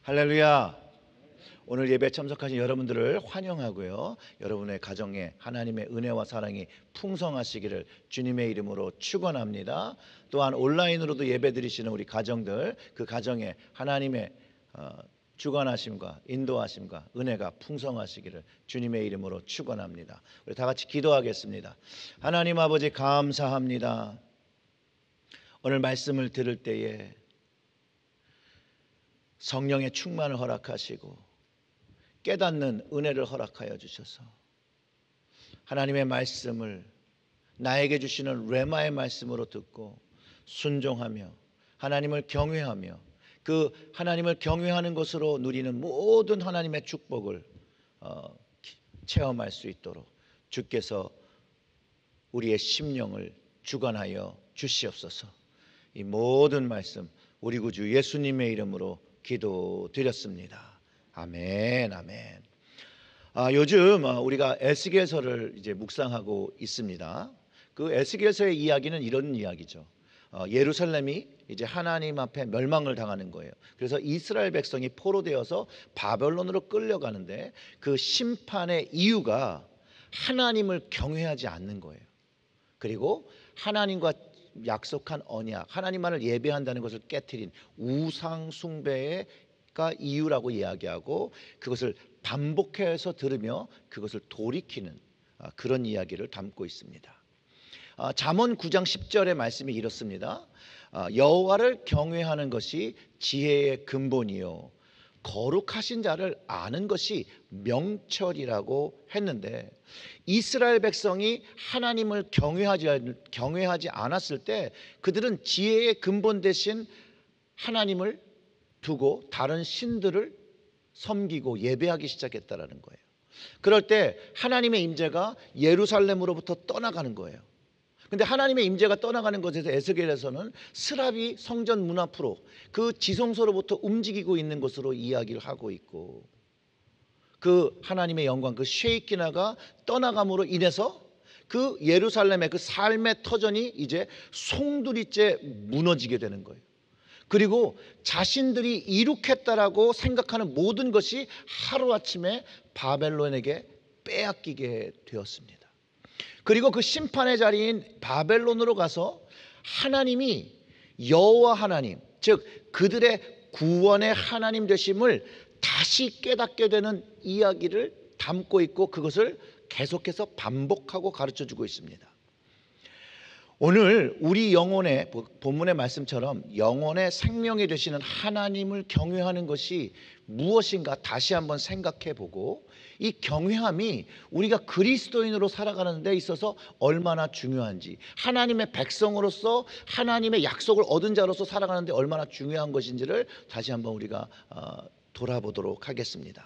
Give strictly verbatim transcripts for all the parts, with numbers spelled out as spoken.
할렐루야. 오늘 예배 참석하신 여러분들을 환영하고요. 여러분의 가정에 하나님의 은혜와 사랑이 풍성하시기를 주님의 이름으로 축원합니다. 또한 온라인으로도 예배 드리시는 우리 가정들, 그 가정에 하나님의 어, 주관하심과 인도하심과 은혜가 풍성하시기를 주님의 이름으로 축원합니다. 우리 다 같이 기도하겠습니다. 하나님 아버지 감사합니다. 오늘 말씀을 들을 때에 성령의 충만을 허락하시고 깨닫는 은혜를 허락하여 주셔서 하나님의 말씀을 나에게 주시는 레마의 말씀으로 듣고 순종하며 하나님을 경외하며 그 하나님을 경외하는 것으로 누리는 모든 하나님의 축복을 어, 체험할 수 있도록 주께서 우리의 심령을 주관하여 주시옵소서. 이 모든 말씀 우리 구주 예수님의 이름으로 기도드렸습니다. 아멘, 아멘. 아, 요즘 우리가 에스겔서를 이제 묵상하고 있습니다. 그 에스겔서의 이야기는 이런 이야기죠. 어, 예루살렘이 이제 하나님 앞에 멸망을 당하는 거예요. 그래서 이스라엘 백성이 포로되어서 바벨론으로 끌려가는데 그 심판의 이유가 하나님을 경외하지 않는 거예요. 그리고 하나님과 약속한 언약, 하나님만을 예배한다는 것을 깨트린 우상 숭배가 이유라고 이야기하고 그것을 반복해서 들으며 그것을 돌이키는 그런 이야기를 담고 있습니다. 잠언 구 장 십 절의 말씀이 이렇습니다. 여호와를 경외하는 것이 지혜의 근본이요 거룩하신 자를 아는 것이 명철이라고 했는데, 이스라엘 백성이 하나님을 경외하지, 경외하지 않았을 때 그들은 지혜의 근본 대신 하나님을 두고 다른 신들을 섬기고 예배하기 시작했다라는 거예요. 그럴 때 하나님의 임재가 예루살렘으로부터 떠나가는 거예요. 근데 하나님의 임재가 떠나가는 것에서 에스겔에서는 스랍이 성전 문 앞으로 그 지성소로부터 움직이고 있는 것으로 이야기를 하고 있고, 그 하나님의 영광, 그 쉐이키나가 떠나감으로 인해서 그 예루살렘의 그 삶의 터전이 이제 송두리째 무너지게 되는 거예요. 그리고 자신들이 이룩했다라고 생각하는 모든 것이 하루아침에 바벨론에게 빼앗기게 되었습니다. 그리고 그 심판의 자리인 바벨론으로 가서 하나님이 여호와 하나님, 즉 그들의 구원의 하나님 되심을 다시 깨닫게 되는 이야기를 담고 있고 그것을 계속해서 반복하고 가르쳐주고 있습니다. 오늘 우리 영혼의, 본문의 말씀처럼 영혼의 생명이 되시는 하나님을 경외하는 것이 무엇인가 다시 한번 생각해 보고, 이 경외함이 우리가 그리스도인으로 살아가는 데 있어서 얼마나 중요한지, 하나님의 백성으로서 하나님의 약속을 얻은 자로서 살아가는 데 얼마나 중요한 것인지를 다시 한번 우리가 돌아보도록 하겠습니다.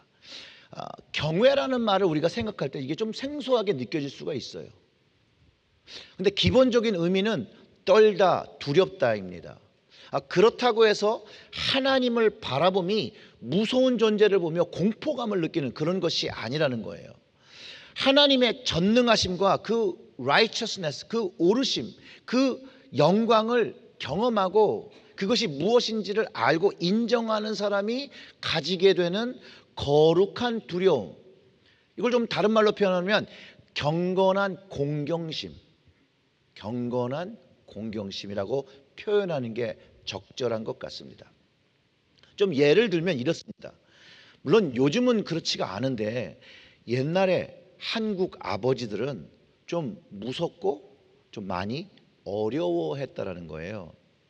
경외라는 말을 우리가 생각할 때 이게 좀 생소하게 느껴질 수가 있어요. 근데 기본적인 의미는 떨다, 두렵다입니다. 아, 그렇다고 해서 하나님을 바라봄이 무서운 존재를 보며 공포감을 느끼는 그런 것이 아니라는 거예요. 하나님의 전능하심과 그 righteousness, 그 오르심, 그 영광을 경험하고 그것이 무엇인지를 알고 인정하는 사람이 가지게 되는 거룩한 두려움, 이걸 좀 다른 말로 표현하면 경건한 공경심, 경건한 공경심이라고 표현하는 게 적절한 것 같습니다. 좀 예를 들면 이렇습니다. 물론 요즘은 그렇지가 않은데 옛날에 한국 아버지들은 좀 무섭고 좀 많이 어려워했다라는 거예요.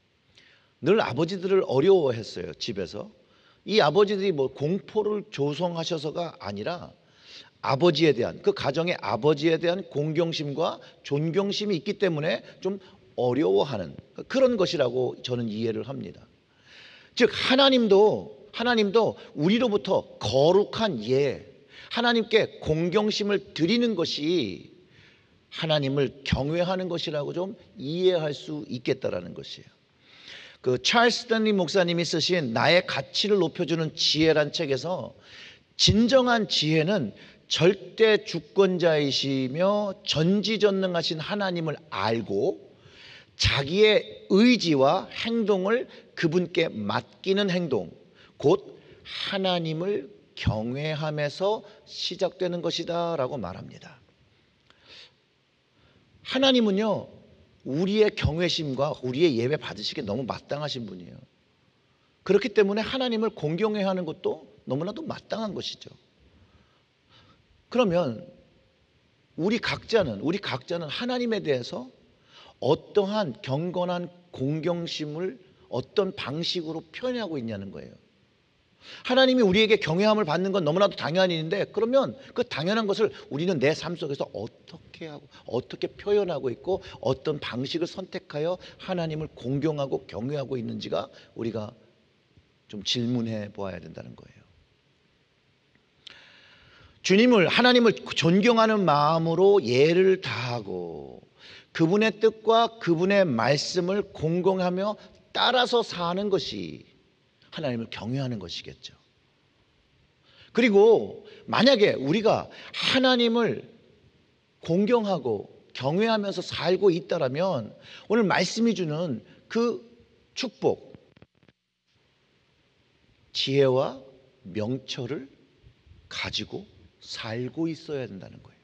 늘 아버지들을 어려워했어요, 집에서. 이 아버지들이 뭐 공포를 조성하셔서가 아니라 아버지에 대한, 그 가정의 아버지에 대한 공경심과 존경심이 있기 때문에 좀 어려워하는 그런 것이라고 저는 이해를 합니다. 즉 하나님도 하나님도 우리로부터 거룩한 예, 하나님께 공경심을 드리는 것이 하나님을 경외하는 것이라고 좀 이해할 수 있겠다라는 것이에요. 그 찰스 스탠리 목사님이 쓰신 나의 가치를 높여주는 지혜란 책에서 진정한 지혜는 절대 주권자이시며 전지전능하신 하나님을 알고 자기의 의지와 행동을 그분께 맡기는 행동, 곧 하나님을 경외함에서 시작되는 것이다 라고 말합니다. 하나님은요, 우리의 경외심과 우리의 예배 받으시기에 너무 마땅하신 분이에요. 그렇기 때문에 하나님을 공경해야 하는 것도 너무나도 마땅한 것이죠. 그러면 우리 각자는 우리 각자는 하나님에 대해서 어떠한 경건한 공경심을 어떤 방식으로 표현하고 있냐는 거예요. 하나님이 우리에게 경외함을 받는 건 너무나도 당연한 일인데, 그러면 그 당연한 것을 우리는 내 삶 속에서 어떻게 하고 어떻게 표현하고 있고 어떤 방식을 선택하여 하나님을 공경하고 경외하고 있는지가 우리가 좀 질문해 보아야 된다는 거예요. 주님을, 하나님을 존경하는 마음으로 예를 다하고 그분의 뜻과 그분의 말씀을 공경하며 따라서 사는 것이 하나님을 경외하는 것이겠죠. 그리고 만약에 우리가 하나님을 공경하고 경외하면서 살고 있다라면 오늘 말씀이 주는 그 축복, 지혜와 명철을 가지고 살고 있어야 된다는 거예요.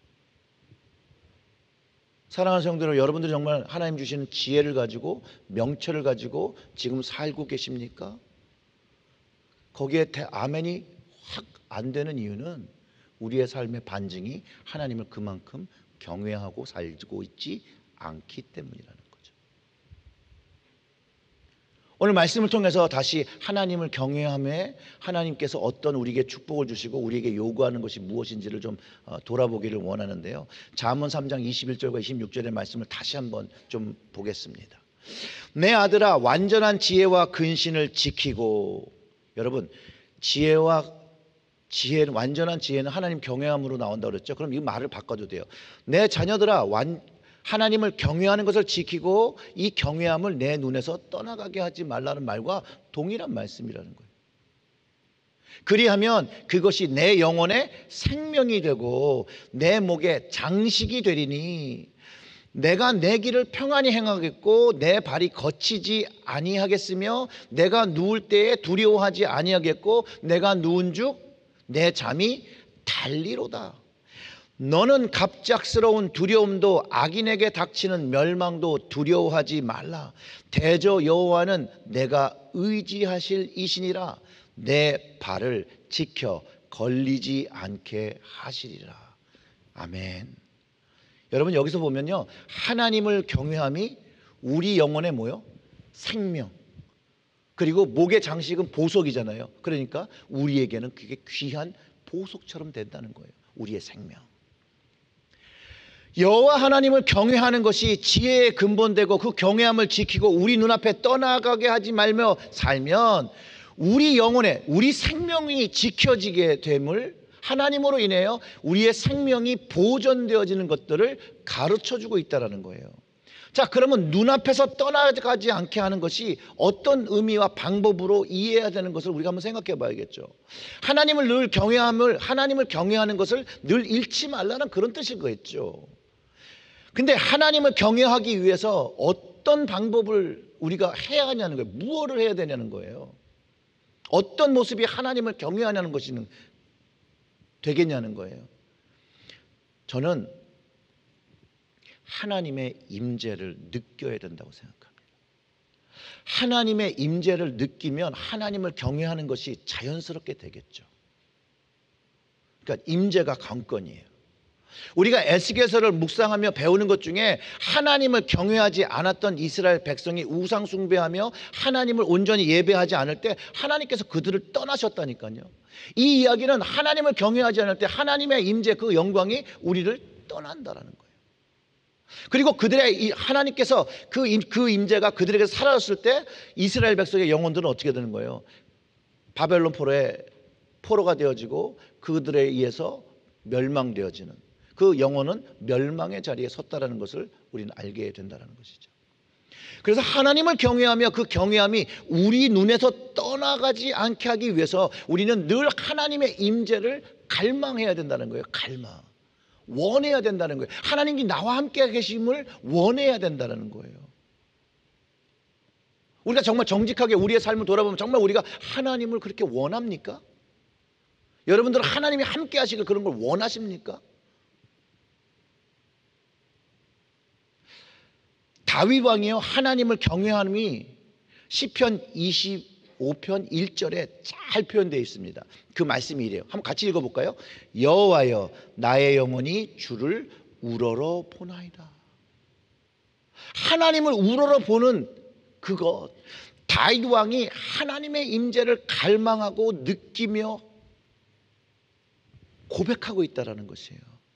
사랑하는 성도들, 여러분들이 정말 하나님 주시는 지혜를 가지고 명철을 가지고 지금 살고 계십니까? 거기에 아멘이 확 안 되는 이유는 우리의 삶의 반증이 하나님을 그만큼 경외하고 살고 있지 않기 때문이라는 거죠. 오늘 말씀을 통해서 다시 하나님을 경외함에 하나님께서 어떤 우리에게 축복을 주시고 우리에게 요구하는 것이 무엇인지를 좀 돌아보기를 원하는데요. 잠언 삼 장 이십일 절과 이십육 절의 말씀을 다시 한번 좀 보겠습니다. 내 아들아, 완전한 지혜와 근신을 지키고. 여러분, 지혜와 지혜, 완전한 지혜는 하나님 경외함으로 나온다고 그랬죠. 그럼 이 말을 바꿔도 돼요. 내 자녀들아, 완, 하나님을 경외하는 것을 지키고 이 경외함을 내 눈에서 떠나가게 하지 말라는 말과 동일한 말씀이라는 거예요. 그리하면 그것이 내 영혼의 생명이 되고 내 목에 장식이 되리니 내가 내 길을 평안히 행하겠고 내 발이 거치지 아니하겠으며 내가 누울 때에 두려워하지 아니하겠고 내가 누운즉 내 잠이 달리로다. 너는 갑작스러운 두려움도 악인에게 닥치는 멸망도 두려워하지 말라. 대저 여호와는 내가 의지하실 이시니라. 내 발을 지켜 걸리지 않게 하시리라. 아멘. 여러분, 여기서 보면요, 하나님을 경외함이 우리 영혼의 뭐요? 생명. 그리고 목의 장식은 보석이잖아요. 그러니까 우리에게는 그게 귀한 보석처럼 된다는 거예요. 우리의 생명. 여호와 하나님을 경외하는 것이 지혜의 근본되고 그 경외함을 지키고 우리 눈앞에 떠나가게 하지 말며 살면 우리 영혼의, 우리 생명이 지켜지게 됨을, 하나님으로 인하여 우리의 생명이 보존되어지는 것들을 가르쳐주고 있다는 거예요. 자, 그러면 눈앞에서 떠나가지 않게 하는 것이 어떤 의미와 방법으로 이해해야 되는 것을 우리가 한번 생각해 봐야겠죠. 하나님을 늘 경외함을, 하나님을 경외하는 것을 늘 잃지 말라는 그런 뜻일 거겠죠. 근데 하나님을 경외하기 위해서 어떤 방법을 우리가 해야 하냐는 거예요. 무엇을 해야 되냐는 거예요. 어떤 모습이 하나님을 경외하냐는 것이 되겠냐는 거예요. 저는 하나님의 임재를 느껴야 된다고 생각합니다. 하나님의 임재를 느끼면 하나님을 경외하는 것이 자연스럽게 되겠죠. 그러니까 임재가 관건이에요. 우리가 에스겔서를 묵상하며 배우는 것 중에 하나님을 경외하지 않았던 이스라엘 백성이 우상 숭배하며 하나님을 온전히 예배하지 않을 때 하나님께서 그들을 떠나셨다니까요. 이 이야기는 하나님을 경외하지 않을 때 하나님의 임재, 그 영광이 우리를 떠난다라는 거예요. 그리고 그들의 하나님께서 그, 임, 그 임재가 그들에게 사라졌을 때 이스라엘 백성의 영혼들은 어떻게 되는 거예요? 바벨론 포로의 포로가 되어지고 그들에 의해서 멸망되어지는, 그 영혼은 멸망의 자리에 섰다라는 것을 우리는 알게 된다는 것이죠. 그래서 하나님을 경외하며 그 경외함이 우리 눈에서 떠나가지 않게 하기 위해서 우리는 늘 하나님의 임재를 갈망해야 된다는 거예요. 갈망. 원해야 된다는 거예요. 하나님이 나와 함께 계심을 원해야 된다는 거예요. 우리가 정말 정직하게 우리의 삶을 돌아보면 정말 우리가 하나님을 그렇게 원합니까? 여러분들은 하나님이 함께 하시길 그런 걸 원하십니까? 다윗 왕이요, 하나님을 경외함이 시편 이십오 편 일 절에 잘 표현되어 있습니다. 그 말씀이 이래요. 한번 같이 읽어볼까요? 여호와여, 나의 영혼이 주를 우러러 보나이다. 하나님을 우러러 보는 그것, 다윗 왕이 하나님의 임재를 갈망하고 느끼며 고백하고 있다라는 것이에요.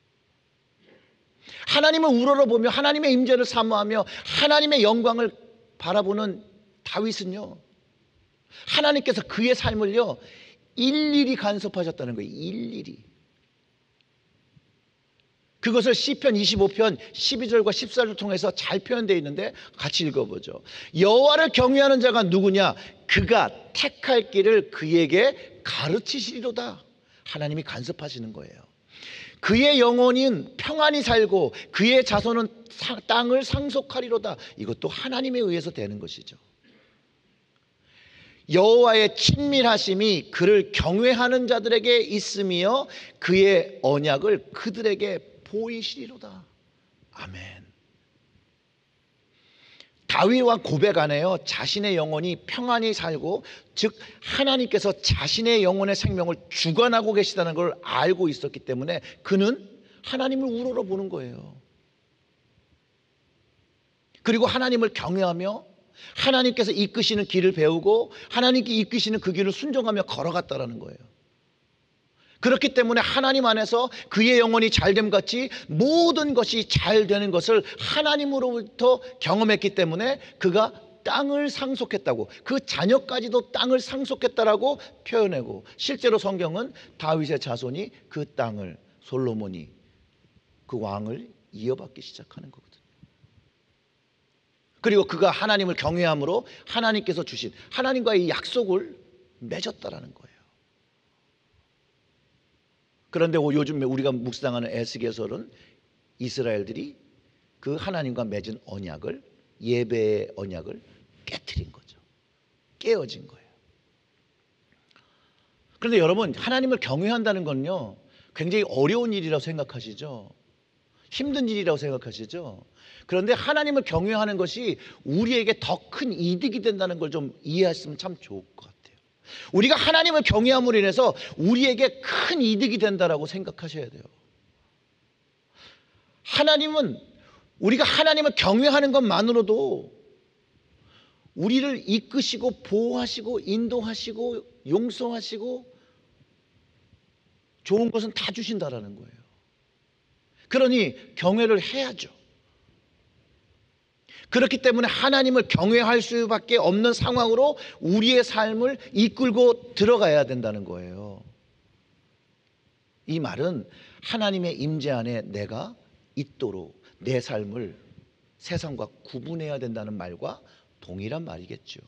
하나님을 우러러보며 하나님의 임재를 사모하며 하나님의 영광을 바라보는 다윗은요, 하나님께서 그의 삶을요 일일이 간섭하셨다는 거예요. 일일이. 그것을 시편 이십오 편 십이 절과 십사 절 통해서 잘 표현되어 있는데 같이 읽어보죠. 여호와를 경외하는 자가 누구냐? 그가 택할 길을 그에게 가르치시리로다. 하나님이 간섭하시는 거예요. 그의 영혼은 평안히 살고 그의 자손은 땅을 상속하리로다. 이것도 하나님에 의해서 되는 것이죠. 여호와의 친밀하심이 그를 경외하는 자들에게 있으며 그의 언약을 그들에게 보이시리로다. 아멘. 다윗 왕 고백 안에요, 자신의 영혼이 평안히 살고, 즉 하나님께서 자신의 영혼의 생명을 주관하고 계시다는 걸 알고 있었기 때문에 그는 하나님을 우러러 보는 거예요. 그리고 하나님을 경외하며 하나님께서 이끄시는 길을 배우고 하나님께 이끄시는 그 길을 순종하며 걸어갔다라는 거예요. 그렇기 때문에 하나님 안에서 그의 영혼이 잘됨 같이 모든 것이 잘 되는 것을 하나님으로부터 경험했기 때문에 그가 땅을 상속했다고, 그 자녀까지도 땅을 상속했다라고 표현하고, 실제로 성경은 다윗의 자손이 그 땅을, 솔로몬이 그 왕을 이어받기 시작하는 거거든요. 그리고 그가 하나님을 경외함으로 하나님께서 주신 하나님과의 약속을 맺었다라는 거예요. 그런데 요즘 우리가 묵상하는 에스겔서는 이스라엘들이 그 하나님과 맺은 언약을, 예배의 언약을 깨트린 거죠. 깨어진 거예요. 그런데 여러분, 하나님을 경외한다는 건요 굉장히 어려운 일이라고 생각하시죠? 힘든 일이라고 생각하시죠? 그런데 하나님을 경외하는 것이 우리에게 더 큰 이득이 된다는 걸 좀 이해했으면 참 좋을 것 같아요. 우리가 하나님을 경외함으로 인해서 우리에게 큰 이득이 된다라고 생각하셔야 돼요. 하나님은, 우리가 하나님을 경외하는 것만으로도 우리를 이끄시고 보호하시고 인도하시고 용서하시고 좋은 것은 다 주신다라는 거예요. 그러니 경외를 해야죠. 그렇기 때문에 하나님을 경외할 수밖에 없는 상황으로 우리의 삶을 이끌고 들어가야 된다는 거예요. 이 말은 하나님의 임재 안에 내가 있도록 내 삶을 세상과 구분해야 된다는 말과 동일한 말이겠죠.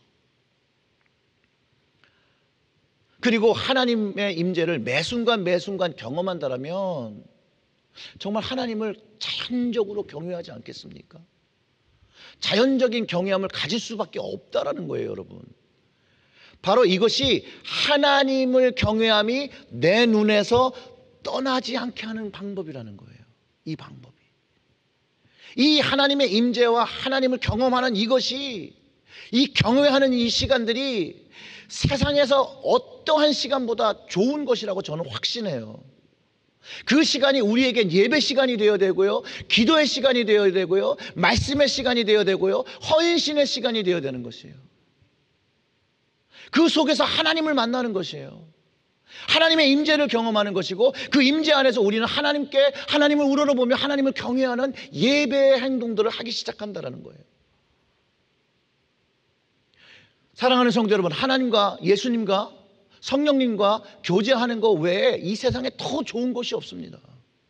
그리고 하나님의 임재를 매 순간 매 순간 경험한다면 정말 하나님을 자연적으로 경외하지 않겠습니까? 자연적인 경외함을 가질 수밖에 없다라는 거예요, 여러분. 바로 이것이 하나님을 경외함이 내 눈에서 떠나지 않게 하는 방법이라는 거예요. 이 방법이. 이 하나님의 임재와 하나님을 경험하는 이것이, 이 경외하는 이 시간들이 세상에서 어떠한 시간보다 좋은 것이라고 저는 확신해요. 그 시간이 우리에겐 예배 시간이 되어야 되고요, 기도의 시간이 되어야 되고요, 말씀의 시간이 되어야 되고요, 헌신의 시간이 되어야 되는 것이에요. 그 속에서 하나님을 만나는 것이에요. 하나님의 임재를 경험하는 것이고, 그 임재 안에서 우리는 하나님께, 하나님을 우러러보며 하나님을 경외하는 예배의 행동들을 하기 시작한다는 거예요. 사랑하는 성도 여러분, 하나님과 예수님과 성령님과 교제하는 것 외에 이 세상에 더 좋은 것이 없습니다.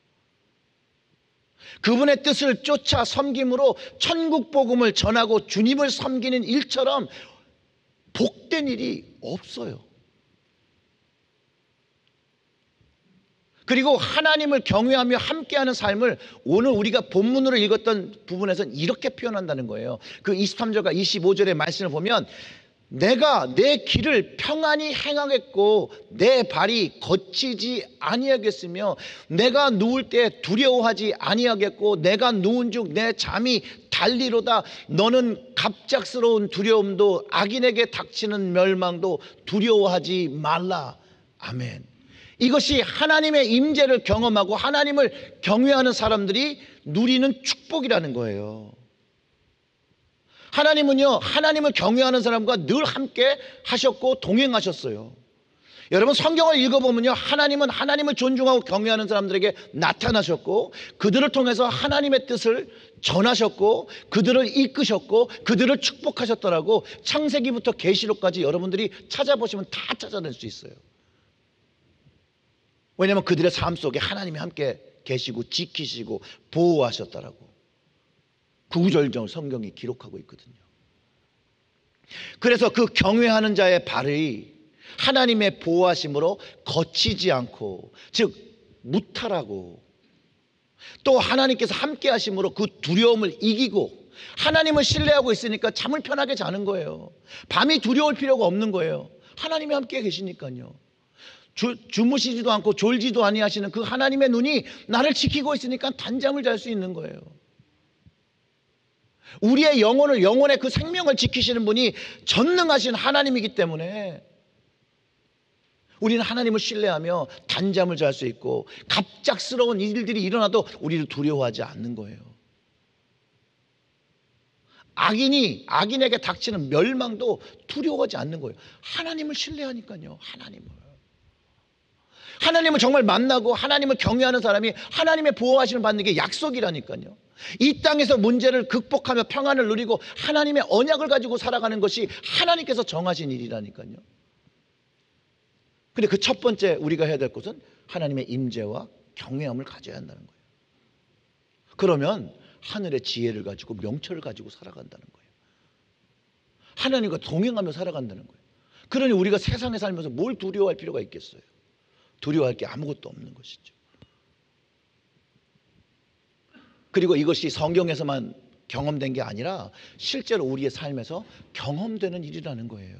그분의 뜻을 쫓아 섬김으로 천국 복음을 전하고 주님을 섬기는 일처럼 복된 일이 없어요. 그리고 하나님을 경외하며 함께하는 삶을 오늘 우리가 본문으로 읽었던 부분에서는 이렇게 표현한다는 거예요. 그 이십삼 절과 이십오 절의 말씀을 보면 내가 내 길을 평안히 행하겠고 내 발이 거치지 아니하겠으며 내가 누울 때 두려워하지 아니하겠고 내가 누운즉 내 잠이 달리로다. 너는 갑작스러운 두려움도 악인에게 닥치는 멸망도 두려워하지 말라. 아멘. 이것이 하나님의 임재를 경험하고 하나님을 경외하는 사람들이 누리는 축복이라는 거예요. 하나님은요, 하나님을 경외하는 사람과 늘 함께 하셨고 동행하셨어요. 여러분 성경을 읽어보면요, 하나님은 하나님을 존중하고 경외하는 사람들에게 나타나셨고 그들을 통해서 하나님의 뜻을 전하셨고 그들을 이끄셨고 그들을 축복하셨더라고. 창세기부터 계시록까지 여러분들이 찾아보시면 다 찾아낼 수 있어요. 왜냐하면 그들의 삶 속에 하나님이 함께 계시고 지키시고 보호하셨더라고. 구구절절 성경이 기록하고 있거든요. 그래서 그 경외하는 자의 발이 하나님의 보호하심으로 거치지 않고, 즉 무탈하고, 또 하나님께서 함께 하심으로 그 두려움을 이기고 하나님을 신뢰하고 있으니까 잠을 편하게 자는 거예요. 밤이 두려울 필요가 없는 거예요. 하나님이 함께 계시니까요. 주, 주무시지도 않고 졸지도 아니하시는 그 하나님의 눈이 나를 지키고 있으니까 단잠을 잘 수 있는 거예요. 우리의 영혼을, 영혼의 그 생명을 지키시는 분이 전능하신 하나님이기 때문에 우리는 하나님을 신뢰하며 단잠을 잘 수 있고 갑작스러운 일들이 일어나도 우리를 두려워하지 않는 거예요. 악인이 악인에게 닥치는 멸망도 두려워하지 않는 거예요. 하나님을 신뢰하니까요. 하나님을 하나님을 정말 만나고 하나님을 경외하는 사람이 하나님의 보호하심을 받는 게 약속이라니까요. 이 땅에서 문제를 극복하며 평안을 누리고 하나님의 언약을 가지고 살아가는 것이 하나님께서 정하신 일이라니까요. 근데 그 첫 번째 우리가 해야 될 것은 하나님의 임재와 경외함을 가져야 한다는 거예요. 그러면 하늘의 지혜를 가지고 명철을 가지고 살아간다는 거예요. 하나님과 동행하며 살아간다는 거예요. 그러니 우리가 세상에 살면서 뭘 두려워할 필요가 있겠어요? 두려워할 게 아무것도 없는 것이죠. 그리고 이것이 성경에서만 경험된 게 아니라 실제로 우리의 삶에서 경험되는 일이라는 거예요.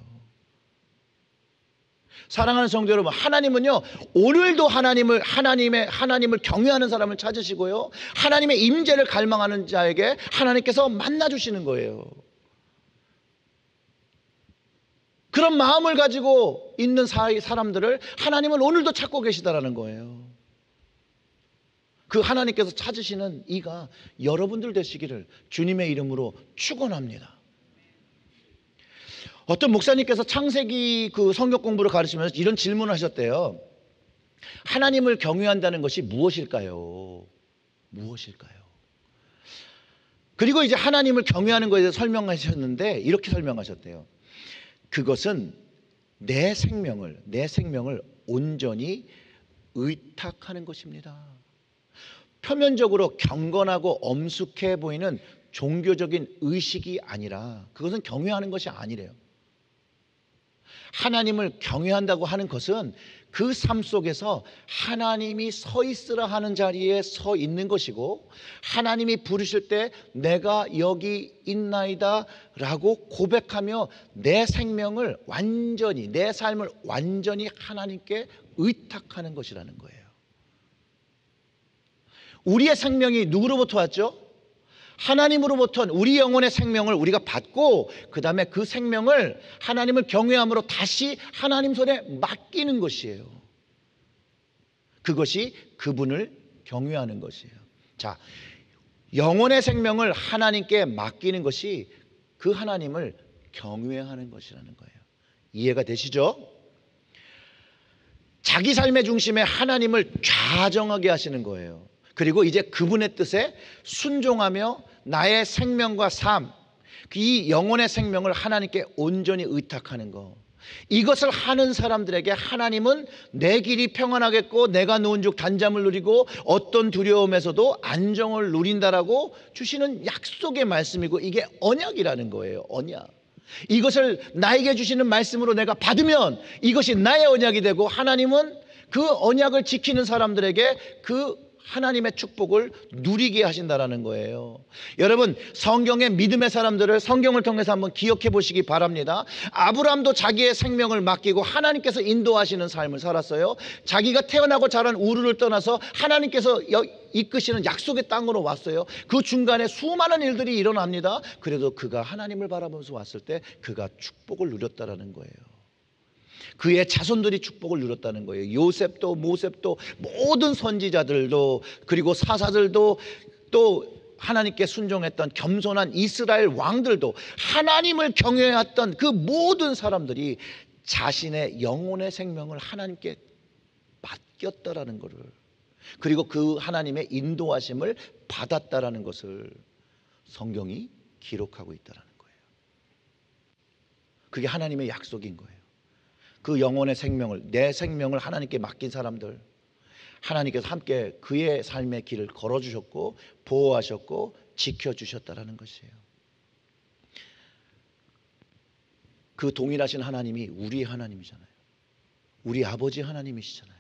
사랑하는 성도 여러분, 하나님은요 오늘도 하나님을 하나님의 하나님을 경외하는 사람을 찾으시고요, 하나님의 임재를 갈망하는 자에게 하나님께서 만나 주시는 거예요. 그런 마음을 가지고 있는 사람들을 하나님은 오늘도 찾고 계시다라는 거예요. 그 하나님께서 찾으시는 이가 여러분들 되시기를 주님의 이름으로 축원합니다. 어떤 목사님께서 창세기 그 성경 공부를 가르치면서 이런 질문을 하셨대요. 하나님을 경외한다는 것이 무엇일까요? 무엇일까요? 그리고 이제 하나님을 경외하는 것에 대해서 설명하셨는데 이렇게 설명하셨대요. 그것은 내 생명을 내 생명을 온전히 의탁하는 것입니다. 표면적으로 경건하고 엄숙해 보이는 종교적인 의식이 아니라 그것은 경외하는 것이 아니래요. 하나님을 경외한다고 하는 것은 그 삶 속에서 하나님이 서 있으라 하는 자리에 서 있는 것이고, 하나님이 부르실 때 내가 여기 있나이다 라고 고백하며 내 생명을 완전히, 내 삶을 완전히 하나님께 의탁하는 것이라는 거예요. 우리의 생명이 누구로부터 왔죠? 하나님으로부터 우리 영혼의 생명을 우리가 받고 그 다음에 그 생명을 하나님을 경외함으로 다시 하나님 손에 맡기는 것이에요. 그것이 그분을 경외하는 것이에요. 자, 영혼의 생명을 하나님께 맡기는 것이 그 하나님을 경외하는 것이라는 거예요. 이해가 되시죠? 자기 삶의 중심에 하나님을 좌정하게 하시는 거예요. 그리고 이제 그분의 뜻에 순종하며 나의 생명과 삶, 이 영혼의 생명을 하나님께 온전히 의탁하는 거, 이것을 하는 사람들에게 하나님은 내 길이 평안하겠고 내가 누운즉 단잠을 누리고 어떤 두려움에서도 안정을 누린다라고 주시는 약속의 말씀이고, 이게 언약이라는 거예요. 언약. 이것을 나에게 주시는 말씀으로 내가 받으면 이것이 나의 언약이 되고, 하나님은 그 언약을 지키는 사람들에게 그 하나님의 축복을 누리게 하신다라는 거예요. 여러분, 성경의 믿음의 사람들을 성경을 통해서 한번 기억해 보시기 바랍니다. 아브라함도 자기의 생명을 맡기고 하나님께서 인도하시는 삶을 살았어요. 자기가 태어나고 자란 우르를 떠나서 하나님께서 이끄시는 약속의 땅으로 왔어요. 그 중간에 수많은 일들이 일어납니다. 그래도 그가 하나님을 바라보면서 왔을 때 그가 축복을 누렸다라는 거예요. 그의 자손들이 축복을 누렸다는 거예요. 요셉도 모셉도 모든 선지자들도 그리고 사사들도 또 하나님께 순종했던 겸손한 이스라엘 왕들도 하나님을 경외했던 그 모든 사람들이 자신의 영혼의 생명을 하나님께 맡겼다라는 것을, 그리고 그 하나님의 인도하심을 받았다라는 것을 성경이 기록하고 있다라는 거예요. 그게 하나님의 약속인 거예요. 그 영혼의 생명을, 내 생명을 하나님께 맡긴 사람들, 하나님께서 함께 그의 삶의 길을 걸어주셨고 보호하셨고 지켜주셨다라는 것이에요. 그 동일하신 하나님이 우리의 하나님이잖아요. 우리 아버지 하나님이시잖아요.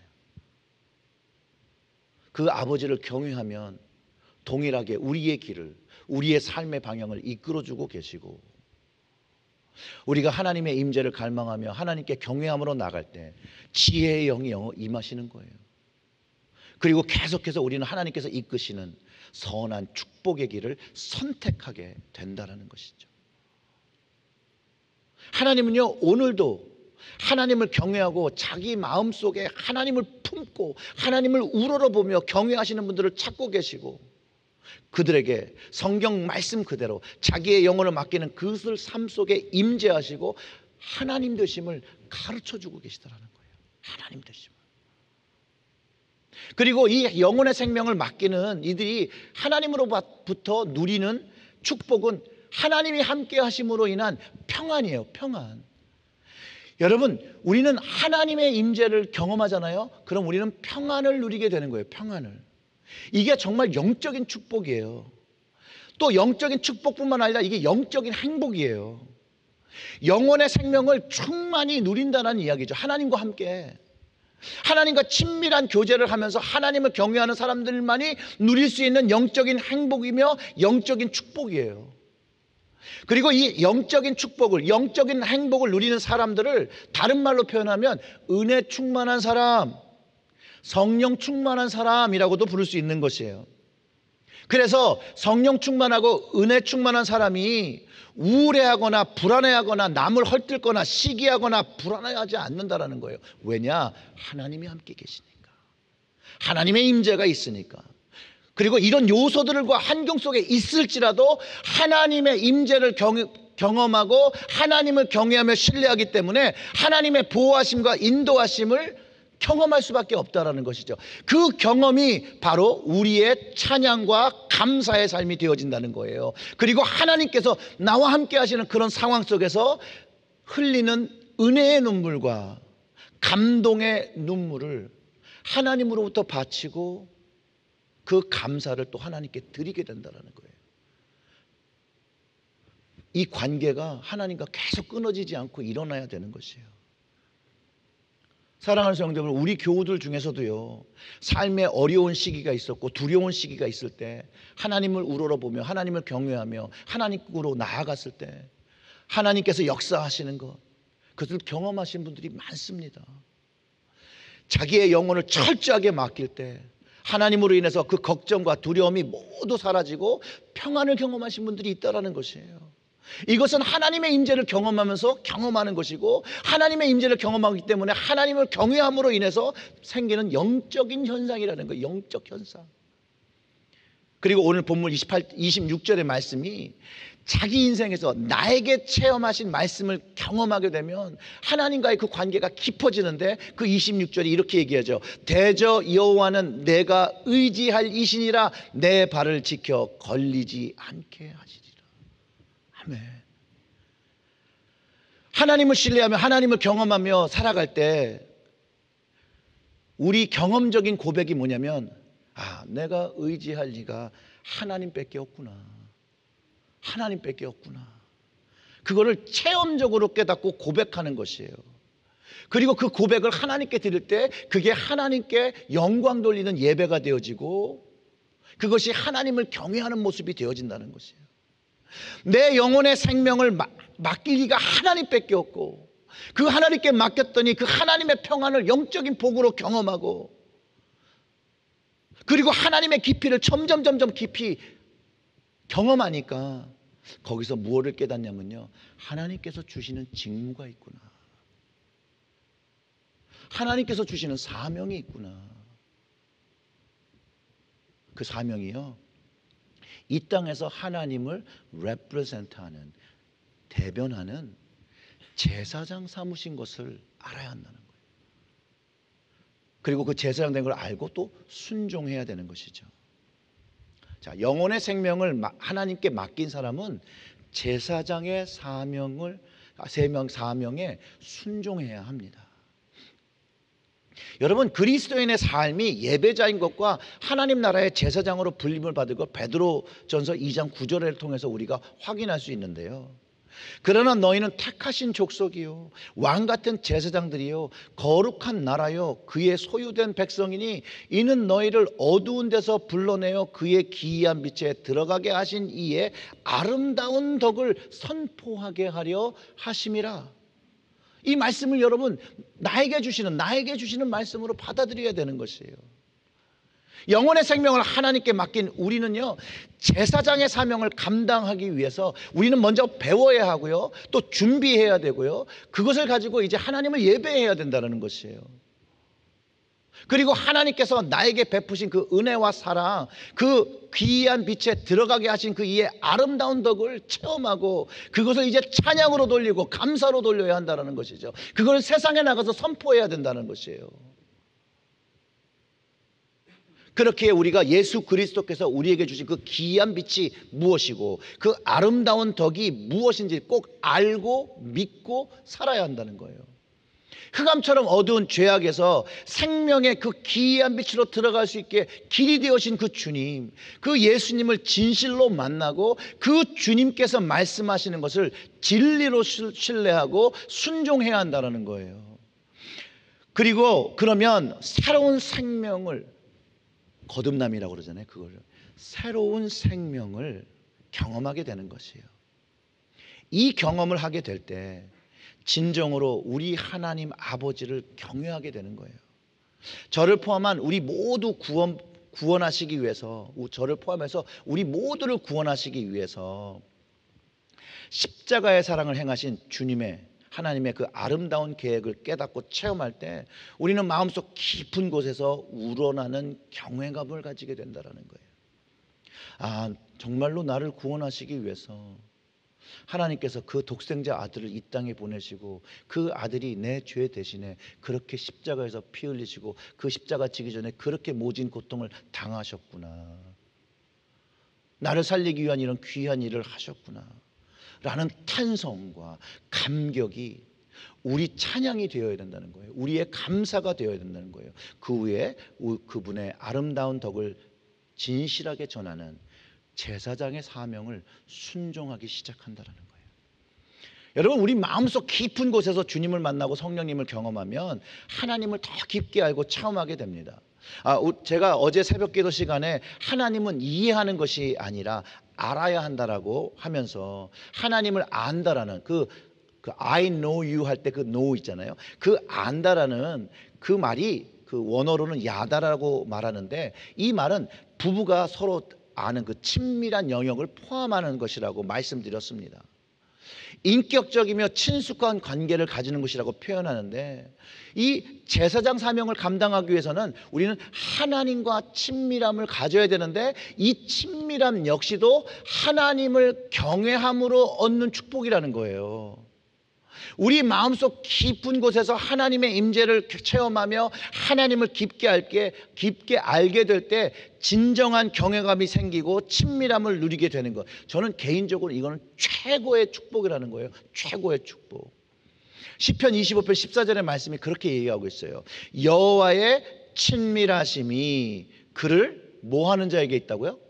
그 아버지를 경외하면 동일하게 우리의 길을, 우리의 삶의 방향을 이끌어주고 계시고, 우리가 하나님의 임재를 갈망하며 하나님께 경외함으로 나갈 때 지혜의 영이 임하시는 거예요. 그리고 계속해서 우리는 하나님께서 이끄시는 선한 축복의 길을 선택하게 된다는 것이죠. 하나님은요, 오늘도 하나님을 경외하고 자기 마음속에 하나님을 품고 하나님을 우러러보며 경외하시는 분들을 찾고 계시고, 그들에게 성경 말씀 그대로 자기의 영혼을 맡기는 그것을 삶 속에 임재하시고 하나님 되심을 가르쳐주고 계시다라는 거예요. 하나님 되심을. 그리고 이 영혼의 생명을 맡기는 이들이 하나님으로부터 누리는 축복은 하나님이 함께 하심으로 인한 평안이에요. 평안. 여러분, 우리는 하나님의 임재를 경험하잖아요. 그럼 우리는 평안을 누리게 되는 거예요. 평안을. 이게 정말 영적인 축복이에요. 또 영적인 축복뿐만 아니라 이게 영적인 행복이에요. 영혼의 생명을 충만히 누린다는 이야기죠. 하나님과 함께, 하나님과 친밀한 교제를 하면서 하나님을 경외하는 사람들만이 누릴 수 있는 영적인 행복이며 영적인 축복이에요. 그리고 이 영적인 축복을, 영적인 행복을 누리는 사람들을 다른 말로 표현하면 은혜 충만한 사람, 성령 충만한 사람이라고도 부를 수 있는 것이에요. 그래서 성령 충만하고 은혜 충만한 사람이 우울해하거나 불안해하거나 남을 헐뜯거나 시기하거나 불안해하지 않는다라는 거예요. 왜냐? 하나님이 함께 계시니까, 하나님의 임재가 있으니까. 그리고 이런 요소들과 환경 속에 있을지라도 하나님의 임재를 경, 경험하고 하나님을 경외하며 신뢰하기 때문에 하나님의 보호하심과 인도하심을 경험할 수밖에 없다라는 것이죠. 그 경험이 바로 우리의 찬양과 감사의 삶이 되어진다는 거예요. 그리고 하나님께서 나와 함께 하시는 그런 상황 속에서 흘리는 은혜의 눈물과 감동의 눈물을 하나님으로부터 바치고 그 감사를 또 하나님께 드리게 된다는 거예요. 이 관계가 하나님과 계속 끊어지지 않고 일어나야 되는 것이에요. 사랑하는 성도들, 우리 교우들 중에서도요, 삶의 어려운 시기가 있었고 두려운 시기가 있을 때 하나님을 우러러보며 하나님을 경외하며 하나님으로 나아갔을 때 하나님께서 역사하시는 것, 그것을 경험하신 분들이 많습니다. 자기의 영혼을 철저하게 맡길 때 하나님으로 인해서 그 걱정과 두려움이 모두 사라지고 평안을 경험하신 분들이 있다는 것이에요. 이것은 하나님의 임재를 경험하면서 경험하는 것이고, 하나님의 임재를 경험하기 때문에 하나님을 경외함으로 인해서 생기는 영적인 현상이라는 거예요. 영적 현상. 그리고 오늘 본문 이십팔, 이십육 절의 말씀이 자기 인생에서 나에게 체험하신 말씀을 경험하게 되면 하나님과의 그 관계가 깊어지는데, 그 이십육 절이 이렇게 얘기하죠. 대저 여호와는 내가 의지할 이신이라 내 발을 지켜 걸리지 않게 하시리라. 아멘. 하나님을 신뢰하며 하나님을 경험하며 살아갈 때 우리 경험적인 고백이 뭐냐면, 아, 내가 의지할 리가 하나님밖에 없구나. 하나님밖에 없구나. 그거를 체험적으로 깨닫고 고백하는 것이에요. 그리고 그 고백을 하나님께 드릴 때 그게 하나님께 영광 돌리는 예배가 되어지고 그것이 하나님을 경외하는 모습이 되어진다는 것이에요. 내 영혼의 생명을 맡기기가 하나님밖에 없고 그 하나님께 맡겼더니 그 하나님의 평안을 영적인 복으로 경험하고 그리고 하나님의 깊이를 점점 점점 깊이 경험하니까 거기서 무엇을 깨닫냐면요, 하나님께서 주시는 직무가 있구나, 하나님께서 주시는 사명이 있구나. 그 사명이요, 이 땅에서 하나님을 represent하는, 대변하는 제사장 삼으신 것을 알아야 한다는 거예요. 그리고 그 제사장 된 걸 알고 또 순종해야 되는 것이죠. 자, 영혼의 생명을 하나님께 맡긴 사람은 제사장의 사명을 세명 사명에 순종해야 합니다. 여러분, 그리스도인의 삶이 예배자인 것과 하나님 나라의 제사장으로 불림을 받은 것 베드로전서 이 장 구 절을 통해서 우리가 확인할 수 있는데요. 그러나 너희는 택하신 족속이요 왕 같은 제사장들이요 거룩한 나라요 그의 소유된 백성이니 이는 너희를 어두운 데서 불러내어 그의 기이한 빛에 들어가게 하신 이의 아름다운 덕을 선포하게 하려 하심이라. 이 말씀을 여러분 나에게 주시는 나에게 주시는 말씀으로 받아들여야 되는 것이에요. 영혼의 생명을 하나님께 맡긴 우리는요, 제사장의 사명을 감당하기 위해서 우리는 먼저 배워야 하고요, 또 준비해야 되고요, 그것을 가지고 이제 하나님을 예배해야 된다는 것이에요. 그리고 하나님께서 나에게 베푸신 그 은혜와 사랑, 그 귀한 빛에 들어가게 하신 그 이의 아름다운 덕을 체험하고 그것을 이제 찬양으로 돌리고 감사로 돌려야 한다는 것이죠. 그걸 세상에 나가서 선포해야 된다는 것이에요. 그렇게 우리가 예수 그리스도께서 우리에게 주신 그 귀한 빛이 무엇이고 그 아름다운 덕이 무엇인지 꼭 알고 믿고 살아야 한다는 거예요. 흑암처럼 어두운 죄악에서 생명의 그 귀한 빛으로 들어갈 수 있게 길이 되어신 그 주님, 그 예수님을 진실로 만나고 그 주님께서 말씀하시는 것을 진리로 신뢰하고 순종해야 한다는 거예요. 그리고 그러면 새로운 생명을, 거듭남이라고 그러잖아요. 그걸 새로운 생명을 경험하게 되는 것이에요. 이 경험을 하게 될 때 진정으로 우리 하나님 아버지를 경외하게 되는 거예요. 저를 포함한 우리 모두 구원, 구원하시기 위해서, 저를 포함해서 우리 모두를 구원하시기 위해서 십자가의 사랑을 행하신 주님의, 하나님의 그 아름다운 계획을 깨닫고 체험할 때 우리는 마음속 깊은 곳에서 우러나는 경외감을 가지게 된다는 거예요. 아, 정말로 나를 구원하시기 위해서 하나님께서 그 독생자 아들을 이 땅에 보내시고 그 아들이 내 죄 대신에 그렇게 십자가에서 피 흘리시고 그 십자가 지기 전에 그렇게 모진 고통을 당하셨구나, 나를 살리기 위한 이런 귀한 일을 하셨구나 라는 탄성과 감격이 우리 찬양이 되어야 된다는 거예요. 우리의 감사가 되어야 된다는 거예요. 그 후에 그분의 아름다운 덕을 진실하게 전하는 제사장의 사명을 순종하기 시작한다는 거예요. 여러분, 우리 마음속 깊은 곳에서 주님을 만나고 성령님을 경험하면 하나님을 더 깊게 알고 체험하게 됩니다. 아, 제가 어제 새벽기도 시간에 하나님은 이해하는 것이 아니라 알아야 한다라고 하면서 하나님을 안다라는 그, 그 I know you 할 때 그 know 있잖아요. 그 안다라는 그 말이 그 원어로는 야다라고 말하는데 이 말은 부부가 서로 아는 그 친밀한 영역을 포함하는 것이라고 말씀드렸습니다. 인격적이며 친숙한 관계를 가지는 것이라고 표현하는데 이 제사장 사명을 감당하기 위해서는 우리는 하나님과 친밀함을 가져야 되는데 이 친밀함 역시도 하나님을 경외함으로 얻는 축복이라는 거예요. 우리 마음속 깊은 곳에서 하나님의 임재를 체험하며 하나님을 깊게 알게 깊게 알게 될 때 진정한 경외감이 생기고 친밀함을 누리게 되는 것. 저는 개인적으로 이거는 최고의 축복이라는 거예요. 최고의 축복. 시편 이십오 편 십사 절의 말씀이 그렇게 얘기하고 있어요. 여호와의 친밀하심이 그를 뭐 하는 자에게 있다고요?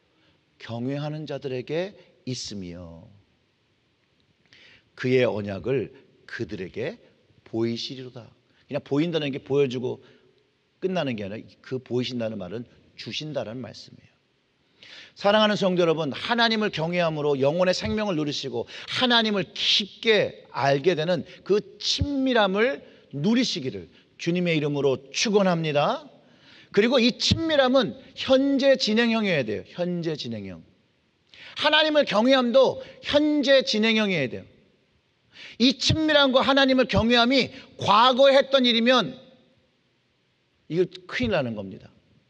경외하는 자들에게 있으며 그의 언약을 그들에게 보이시리로다. 그냥 보인다는 게 보여주고 끝나는 게 아니라 그 보이신다는 말은 주신다라는 말씀이에요. 사랑하는 성도 여러분, 하나님을 경외함으로 영혼의 생명을 누리시고 하나님을 깊게 알게 되는 그 친밀함을 누리시기를 주님의 이름으로 축원합니다. 그리고 이 친밀함은 현재 진행형이어야 돼요. 현재 진행형. 하나님을 경외함도 현재 진행형이어야 돼요. 이 친밀함과 하나님을 경외함이 과거에 했던 일이면 이거 큰일 나는 겁니다.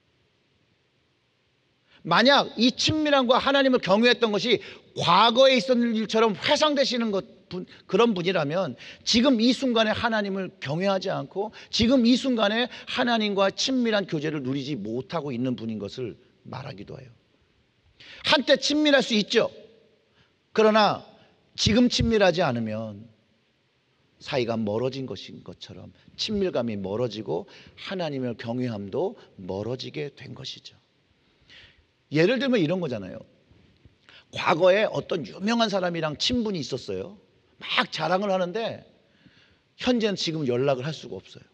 만약 이 친밀함과 하나님을 경외했던 것이 과거에 있었던 일처럼 회상되시는 것, 분, 그런 분이라면 지금 이 순간에 하나님을 경외하지 않고 지금 이 순간에 하나님과 친밀한 교제를 누리지 못하고 있는 분인 것을 말하기도 해요. 한때 친밀할 수 있죠. 그러나 지금 친밀하지 않으면 사이가 멀어진 것인 것처럼 친밀감이 멀어지고 하나님을 경외함도 멀어지게 된 것이죠. 예를 들면 이런 거잖아요. 과거에 어떤 유명한 사람이랑 친분이 있었어요. 막 자랑을 하는데 현재는 지금 연락을 할 수가 없어요.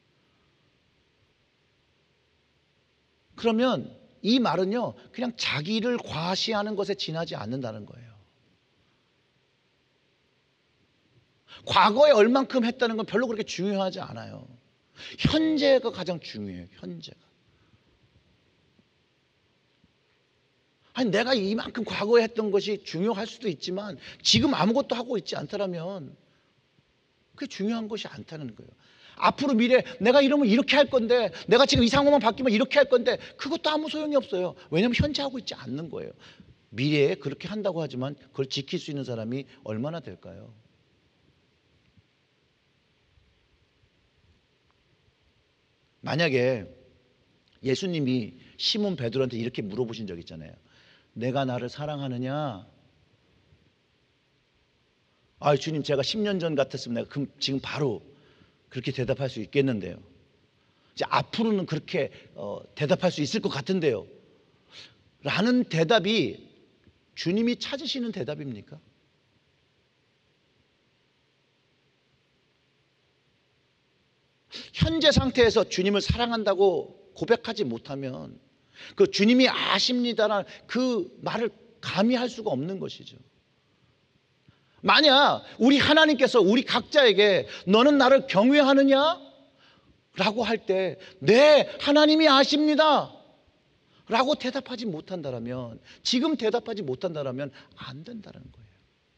그러면 이 말은요, 그냥 자기를 과시하는 것에 지나지 않는다는 거예요. 과거에 얼만큼 했다는 건 별로 그렇게 중요하지 않아요. 현재가 가장 중요해요. 현재가. 아니, 내가 이만큼 과거에 했던 것이 중요할 수도 있지만 지금 아무것도 하고 있지 않다면 그게 중요한 것이 않다는 거예요. 앞으로 미래 내가 이러면 이렇게 할 건데, 내가 지금 이 상황만 바뀌면 이렇게 할 건데, 그것도 아무 소용이 없어요. 왜냐하면 현재 하고 있지 않는 거예요. 미래에 그렇게 한다고 하지만 그걸 지킬 수 있는 사람이 얼마나 될까요? 만약에 예수님이 시몬 베드로한테 이렇게 물어보신 적 있잖아요. 내가 나를 사랑하느냐? 아, 주님, 제가 십 년 전 같았으면 내가 지금 바로 그렇게 대답할 수 있겠는데요. 이제 앞으로는 그렇게 어, 대답할 수 있을 것 같은데요. 라는 대답이 주님이 찾으시는 대답입니까? 현재 상태에서 주님을 사랑한다고 고백하지 못하면 그 주님이 아십니다라는 그 말을 감히 할 수가 없는 것이죠. 만약 우리 하나님께서 우리 각자에게 너는 나를 경외하느냐? 라고 할 때 네, 하나님이 아십니다 라고 대답하지 못한다면, 지금 대답하지 못한다면 안 된다는 거예요.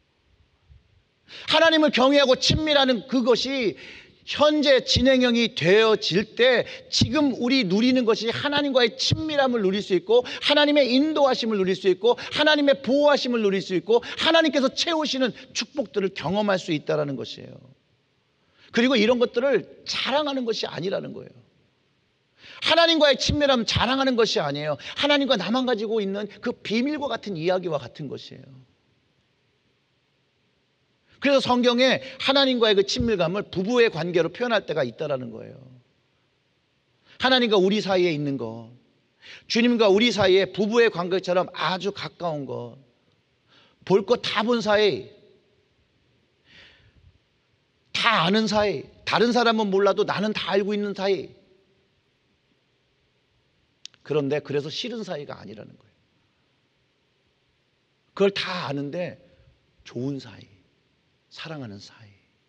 하나님을 경외하고 친밀하는 그것이 현재 진행형이 되어질 때 지금 우리 누리는 것이 하나님과의 친밀함을 누릴 수 있고 하나님의 인도하심을 누릴 수 있고 하나님의 보호하심을 누릴 수 있고 하나님께서 채우시는 축복들을 경험할 수 있다는 것이에요. 그리고 이런 것들을 자랑하는 것이 아니라는 거예요. 하나님과의 친밀함 자랑하는 것이 아니에요. 하나님과 나만 가지고 있는 그 비밀과 같은 이야기와 같은 것이에요. 그래서 성경에 하나님과의 그 친밀감을 부부의 관계로 표현할 때가 있다는 거예요. 하나님과 우리 사이에 있는 것, 주님과 우리 사이에 부부의 관계처럼 아주 가까운 것, 볼 것 다 본 사이, 다 아는 사이, 다른 사람은 몰라도 나는 다 알고 있는 사이. 그런데 그래서 싫은 사이가 아니라는 거예요. 그걸 다 아는데 좋은 사이, 사랑하는 사이.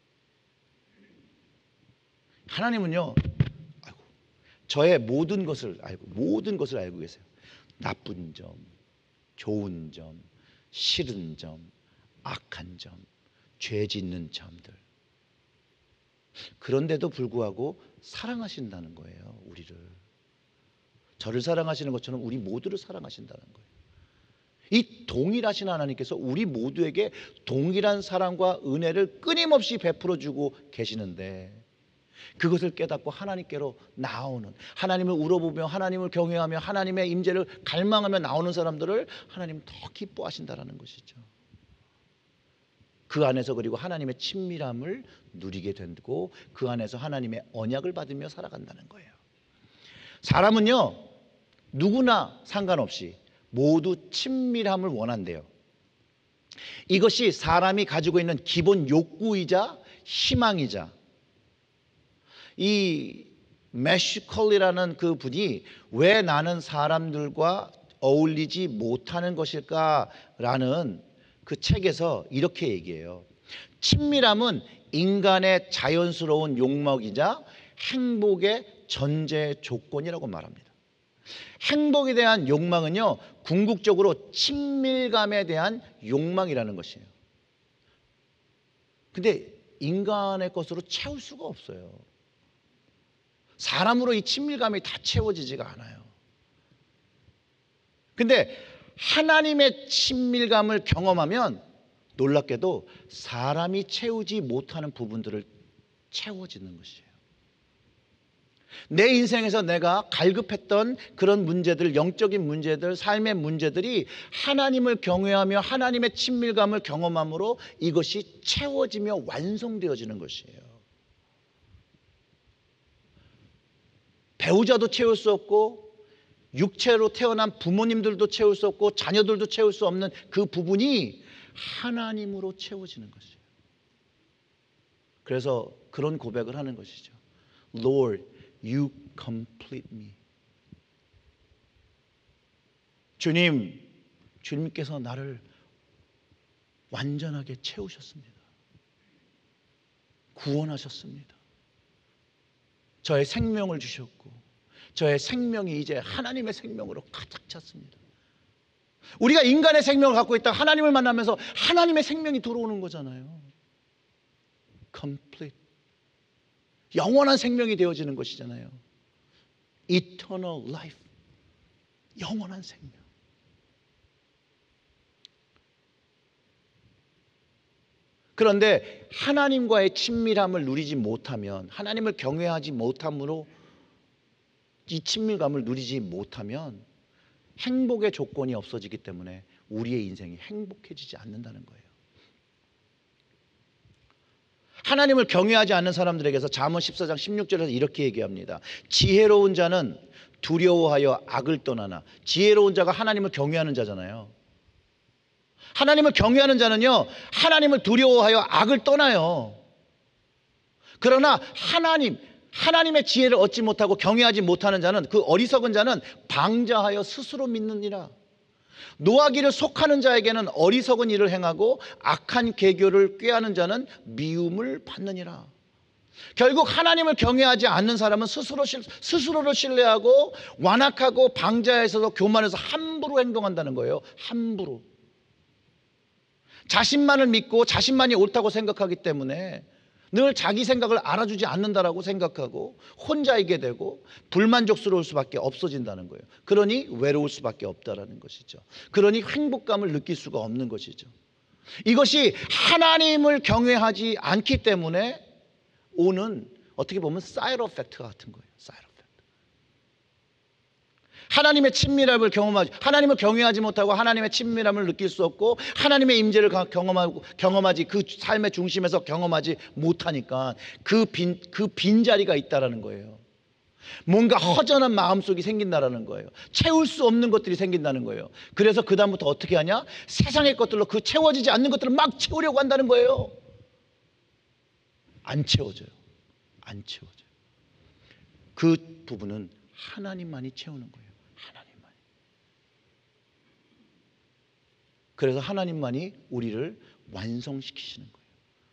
하나님은요, 아이고, 저의 모든 것을 알고 모든 것을 알고 계세요. 나쁜 점, 좋은 점, 싫은 점, 악한 점, 죄 짓는 점들. 그런데도 불구하고 사랑하신다는 거예요. 우리를. 저를 사랑하시는 것처럼 우리 모두를 사랑하신다는 거예요. 이 동일하신 하나님께서 우리 모두에게 동일한 사랑과 은혜를 끊임없이 베풀어주고 계시는데, 그것을 깨닫고 하나님께로 나오는, 하나님을 우러보며 하나님을 경외하며 하나님의 임재를 갈망하며 나오는 사람들을 하나님은 더 기뻐하신다는 것이죠. 그 안에서 그리고 하나님의 친밀함을 누리게 되고 그 안에서 하나님의 언약을 받으며 살아간다는 거예요. 사람은요, 누구나 상관없이 모두 친밀함을 원한대요. 이것이 사람이 가지고 있는 기본 욕구이자 희망이자 이 매슈컬리라는 그 분이 왜 나는 사람들과 어울리지 못하는 것일까라는 그 책에서 이렇게 얘기해요. 친밀함은 인간의 자연스러운 욕망이자 행복의 전제 조건이라고 말합니다. 행복에 대한 욕망은요, 궁극적으로 친밀감에 대한 욕망이라는 것이에요. 근데 인간의 것으로 채울 수가 없어요. 사람으로 이 친밀감이 다 채워지지가 않아요. 근데 하나님의 친밀감을 경험하면 놀랍게도 사람이 채우지 못하는 부분들을 채워지는 것이에요. 내 인생에서 내가 갈급했던 그런 문제들, 영적인 문제들, 삶의 문제들이 하나님을 경외하며 하나님의 친밀감을 경험함으로 이것이 채워지며 완성되어지는 것이에요. 배우자도 채울 수 없고 육체로 태어난 부모님들도 채울 수 없고 자녀들도 채울 수 없는 그 부분이 하나님으로 채워지는 것이에요. 그래서 그런 고백을 하는 것이죠. Lord, you complete me. 주님, 주님께서 나를 완전하게 채우셨습니다. 구원하셨습니다. 저의 생명을 주셨고 저의 생명이 이제 하나님의 생명으로 가득 찼습니다. 우리가 인간의 생명을 갖고 있다 하나님을 만나면서 하나님의 생명이 들어오는 거잖아요. complete. 영원한 생명이 되어지는 것이잖아요. eternal life. 영원한 생명. 그런데 하나님과의 친밀함을 누리지 못하면, 하나님을 경외하지 못함으로 이 친밀감을 누리지 못하면 행복의 조건이 없어지기 때문에 우리의 인생이 행복해지지 않는다는 거예요. 하나님을 경외하지 않는 사람들에게서 잠언 십사 장 십육 절에서 이렇게 얘기합니다. 지혜로운 자는 두려워하여 악을 떠나나. 지혜로운 자가 하나님을 경외하는 자잖아요. 하나님을 경외하는 자는요, 하나님을 두려워하여 악을 떠나요. 그러나 하나님, 하나님의 지혜를 얻지 못하고 경외하지 못하는 자는, 그 어리석은 자는 방자하여 스스로 믿느니라. 노하기를 속하는 자에게는 어리석은 일을 행하고 악한 계교를 꾀하는 자는 미움을 받느니라. 결국 하나님을 경외하지 않는 사람은 스스로, 스스로를 신뢰하고 완악하고 방자에서도 교만해서 함부로 행동한다는 거예요. 함부로. 자신만을 믿고 자신만이 옳다고 생각하기 때문에 늘 자기 생각을 알아주지 않는다라고 생각하고 혼자이게 되고 불만족스러울 수밖에 없어진다는 거예요. 그러니 외로울 수밖에 없다라는 것이죠. 그러니 행복감을 느낄 수가 없는 것이죠. 이것이 하나님을 경외하지 않기 때문에 오는, 어떻게 보면 사이드 이펙트 같은 거예요. 사이드 이펙트. 하나님의 친밀함을 경험하지, 하나님을 경외하지 못하고 하나님의 친밀함을 느낄 수 없고 하나님의 임재를 경험하고 경험하지, 그 삶의 중심에서 경험하지 못하니까 그 빈, 그 빈자리가 있다라는 거예요. 뭔가 허전한 마음속이 생긴다라는 거예요. 채울 수 없는 것들이 생긴다는 거예요. 그래서 그 다음부터 어떻게 하냐? 세상의 것들로 그 채워지지 않는 것들을 막 채우려고 한다는 거예요. 안 채워져요. 안 채워져요. 그 부분은 하나님만이 채우는 거예요. 하나님만이. 그래서 하나님만이 우리를 완성시키시는 거예요.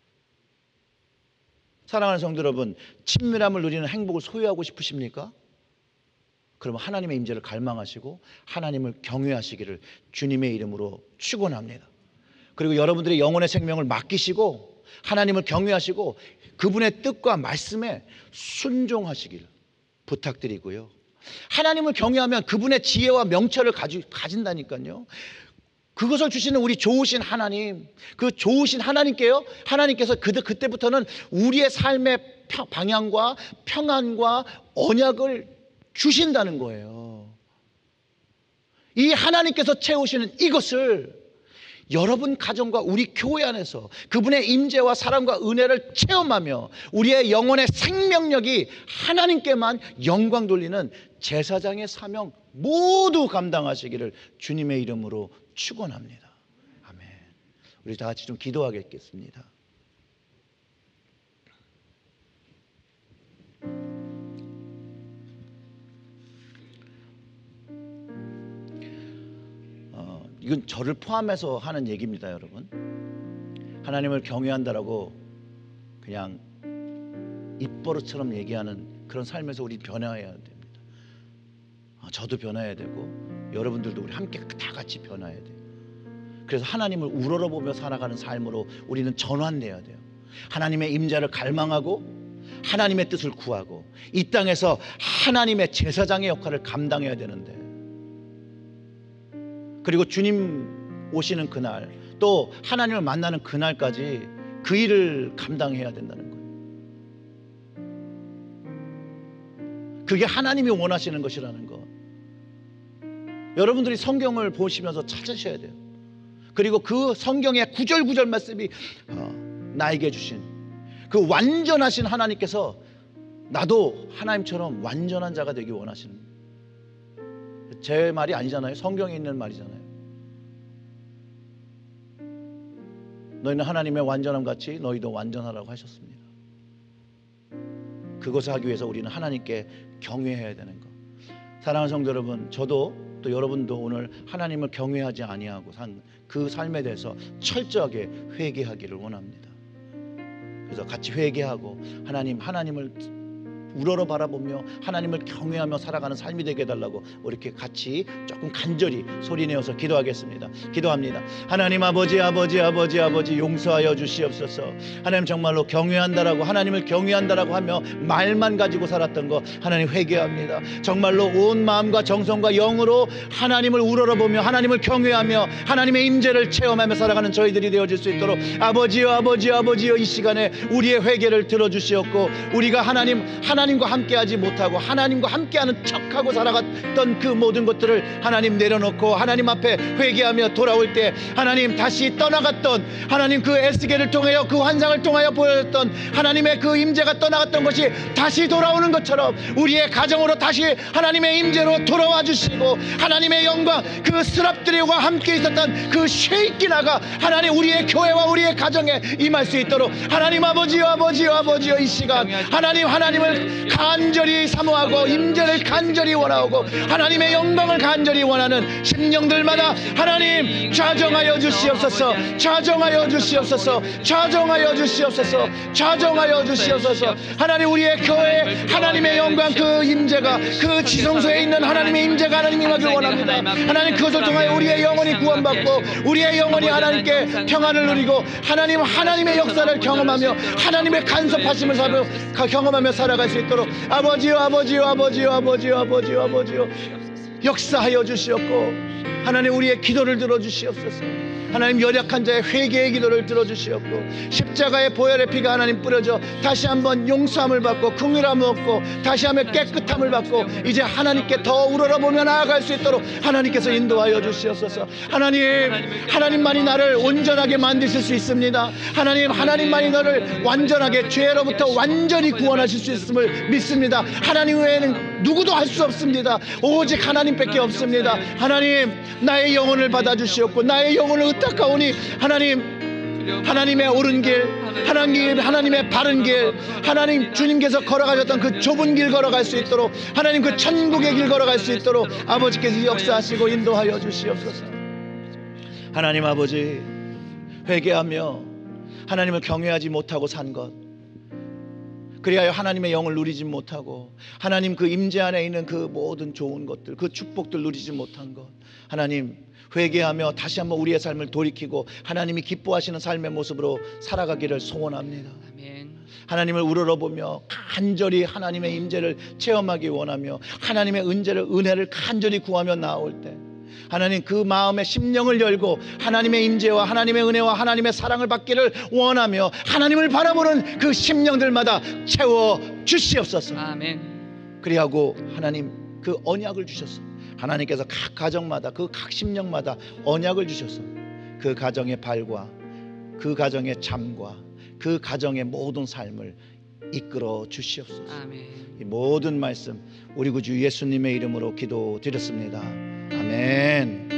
사랑하는 성도 여러분, 친밀함을 누리는 행복을 소유하고 싶으십니까? 그러면 하나님의 임재를 갈망하시고 하나님을 경외하시기를 주님의 이름으로 축원합니다. 그리고 여러분들의 영혼의 생명을 맡기시고 하나님을 경외하시고 그분의 뜻과 말씀에 순종하시기를 부탁드리고요. 하나님을 경외하면 그분의 지혜와 명철을 가지, 가진다니까요. 그것을 주시는 우리 좋으신 하나님, 그 좋으신 하나님께요, 하나님께서 그때, 그때부터는 우리의 삶의 방향과 평안과 언약을 주신다는 거예요. 이 하나님께서 채우시는 이것을 여러분 가정과 우리 교회 안에서 그분의 임재와 사랑과 은혜를 체험하며 우리의 영혼의 생명력이 하나님께만 영광 돌리는 제사장의 사명 모두 감당하시기를 주님의 이름으로 축원합니다. 아멘. 우리 다 같이 좀 기도하겠습니다. 어, 이건 저를 포함해서 하는 얘기입니다, 여러분. 하나님을 경외한다라고 그냥 입버릇처럼 얘기하는 그런 삶에서 우리 변화해야 됩니다. 저도 변화해야 되고 여러분들도 우리 함께 다 같이 변화해야 돼요. 그래서 하나님을 우러러보며 살아가는 삶으로 우리는 전환돼야 돼요. 하나님의 임재를 갈망하고 하나님의 뜻을 구하고 이 땅에서 하나님의 제사장의 역할을 감당해야 되는데, 그리고 주님 오시는 그날, 또 하나님을 만나는 그날까지 그 일을 감당해야 된다는 거예요. 그게 하나님이 원하시는 것이라는 거. 여러분들이 성경을 보시면서 찾으셔야 돼요. 그리고 그 성경의 구절구절 말씀이 어, 나에게 주신 그 완전하신 하나님께서 나도 하나님처럼 완전한 자가 되기 원하시는, 제 말이 아니잖아요. 성경에 있는 말이잖아요. 너희는 하나님의 완전함 같이 너희도 완전하라고 하셨습니다. 그것을 하기 위해서 우리는 하나님께 경외해야 되는 것. 사랑하는 성도 여러분, 저도 또 여러분도 오늘 하나님을 경외하지 아니하고 산 그 삶에 대해서 철저하게 회개하기를 원합니다. 그래서 같이 회개하고 하나님 하나님을 우러러 바라보며 하나님을 경외하며 살아가는 삶이 되게 해달라고 이렇게 같이 조금 간절히 소리내어서 기도하겠습니다. 기도합니다. 하나님 아버지 아버지 아버지 아버지 용서하여 주시옵소서. 하나님 정말로 경외한다라고, 하나님을 경외한다라고 하며 말만 가지고 살았던 거 하나님 회개합니다. 정말로 온 마음과 정성과 영으로 하나님을 우러러보며 하나님을 경외하며 하나님의 임재를 체험하며 살아가는 저희들이 되어질 수 있도록 아버지여 아버지여 아버지여 이 시간에 우리의 회개를 들어주시옵고, 우리가 하나님 하나님과 함께하지 못하고 하나님과 함께하는 척하고 살아갔던 그 모든 것들을 하나님 내려놓고 하나님 앞에 회개하며 돌아올 때 하나님 다시 떠나갔던 하나님 그 에스겔을 통하여 그 환상을 통하여 보여줬던 하나님의 그 임재가 떠나갔던 것이 다시 돌아오는 것처럼 우리의 가정으로 다시 하나님의 임재로 돌아와 주시고, 하나님의 영광 그 스랍들과 함께 있었던 그 쉐이키나가 하나님 우리의 교회와 우리의 가정에 임할 수 있도록 하나님 아버지여 아버지여 아버지여 이 시간 하나님 하나님을 간절히 사모하고 임재를 간절히 원하고 하나님의 영광을 간절히 원하는 심령들마다 하나님 좌정하여 주시옵소서. 좌정하여 주시옵소서. 좌정하여 주시옵소서. 좌정하여 주시옵소서. 하나님 우리의 교회 하나님의 영광 그 임재가 그 지성소에 있는 하나님의 임재가 하나님 임하길 원합니다. 하나님 그것을 통하여 우리의 영혼이 구원받고 우리의 영혼이 하나님께 평안을 누리고 하나님 하나님의 역사를 경험하며 하나님의 간섭하심을 사며 경험하며 살아갈 수 있도록 아버지요 아버지요 아버지요 아버지요 아버지요 아버지요 역사하여 주시옵고, 하나님 우리의 기도를 들어주시옵소서. 하나님 연약한 자의 회개의 기도를 들어주시옵고, 십자가의 보혈의 피가 하나님 뿌려져 다시 한번 용서함을 받고 긍휼함을 얻고 다시 한번 깨끗함을 받고 이제 하나님께 더 우러러보며 나아갈 수 있도록 하나님께서 인도하여 주시옵소서. 하나님 하나님만이 나를 온전하게 만드실 수 있습니다. 하나님 하나님만이 너를 완전하게 죄로부터 완전히 구원하실 수 있음을 믿습니다. 하나님 외에는 누구도 할 수 없습니다. 오직 하나님밖에 없습니다. 하나님 나의 영혼을 받아주시옵고 나의 영혼을 의탁하오니 하나님 하나님의 옳은 길, 하나님, 하나님의 바른 길, 하나님 주님께서 걸어가셨던 그 좁은 길 걸어갈 수 있도록 하나님 그 천국의 길 걸어갈 수 있도록 아버지께서 역사하시고 인도하여 주시옵소서. 하나님 아버지 회개하며 하나님을 경외하지 못하고 산 것, 그리하여 하나님의 영을 누리지 못하고 하나님 그 임재 안에 있는 그 모든 좋은 것들, 그 축복들 누리지 못한 것, 하나님 회개하며 다시 한번 우리의 삶을 돌이키고 하나님이 기뻐하시는 삶의 모습으로 살아가기를 소원합니다. 아멘. 하나님을 우러러보며 간절히 하나님의 임재를 체험하기 원하며 하나님의 은혜를 은혜를 간절히 구하며 나아올 때 하나님 그 마음의 심령을 열고 하나님의 임재와 하나님의 은혜와 하나님의 사랑을 받기를 원하며 하나님을 바라보는 그 심령들마다 채워 주시옵소서. 아멘. 그리하고 하나님 그 언약을 주셔서 하나님께서 각 가정마다 그 각 심령마다 언약을 주셔서 그 가정의 발과 그 가정의 잠과 그 가정의 모든 삶을 이끌어 주시옵소서. 아멘. 이 모든 말씀 우리 구주 예수님의 이름으로 기도드렸습니다. 아멘.